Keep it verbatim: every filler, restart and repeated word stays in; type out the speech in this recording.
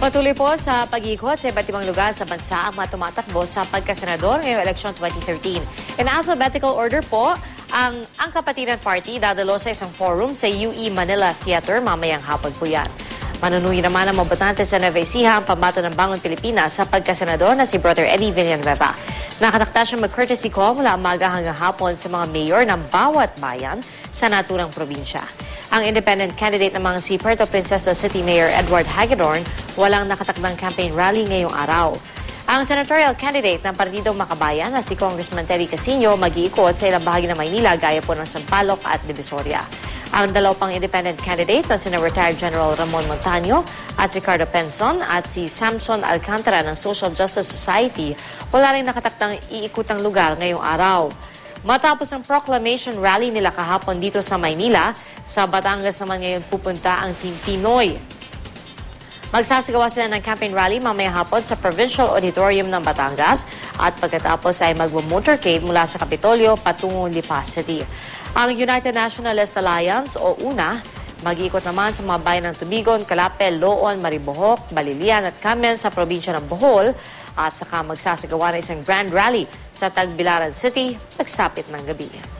Patuloy po sa pag-ikot sa iba't ibang lugar sa bansa ang mga tumatakbo sa pagkasenador ngayong eleksyon twenty thirteen. In alphabetical order po, ang ang Kapatiran Party dadalo sa isang forum sa U E Manila Theater mamayang hapon po yan. Manunuyo naman ang mga botante sa Nueva Ecija ang pambato ng Bangon Pilipinas sa pagkasenador na si Brother Eddie Villanueva. Nakatakda siyang mag-courtesy call mula umaga hanggang hapon sa mga mayor ng bawat bayan sa naturang probinsya. Ang independent candidate namang si Puerto Princesa City Mayor Edward Hagedorn walang nakatakdang campaign rally ngayong araw. Ang senatorial candidate ng Partidong Makabayan na si Congressman Terry Casino mag-iikot sa ilang bahagi ng Maynila gaya po ng Sampaloc at Divisoria. Ang dalaw pang independent candidate na sina retired General Ramon Montaño at Ricardo Penson at si Samson Alcantara ng Social Justice Society wala rin nakatakdang iikutang lugar ngayong araw. Matapos ang proclamation rally nila kahapon dito sa Maynila, sa Batangas naman ngayon pupunta ang Team Pinoy. Magsasagawa sila ng campaign rally mamaya hapon sa Provincial Auditorium ng Batangas at pagkatapos ay magmo-motorcade mula sa Kapitolyo patungong Lipa City. Ang United Nationalist Alliance o UNA, mag-iikot naman sa mga bayan ng Tubigon, Calapel, Loon, Maribojoc, Balilian at Camen sa probinsya ng Bohol at saka magsasagawa ng isang grand rally sa Tagbilaran City pagsapit ng gabi.